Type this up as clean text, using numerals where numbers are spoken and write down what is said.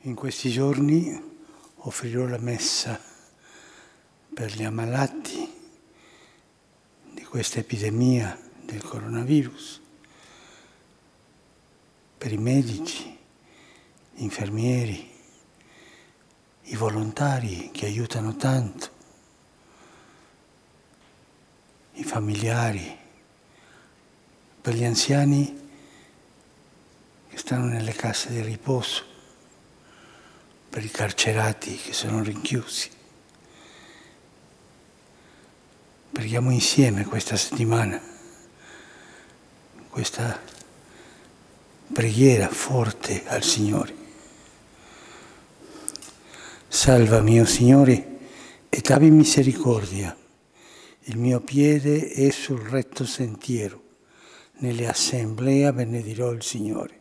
In questi giorni offrirò la messa per gli ammalati di questa epidemia del coronavirus, per i medici, gli infermieri, i volontari che aiutano tanto, i familiari, per gli anziani che stanno nelle case di riposo, per i carcerati che sono rinchiusi. Preghiamo insieme questa settimana, questa preghiera forte al Signore. Salvami, o Signore, ed abbi misericordia. Il mio piede è sul retto sentiero. Nelle assemblee benedirò il Signore.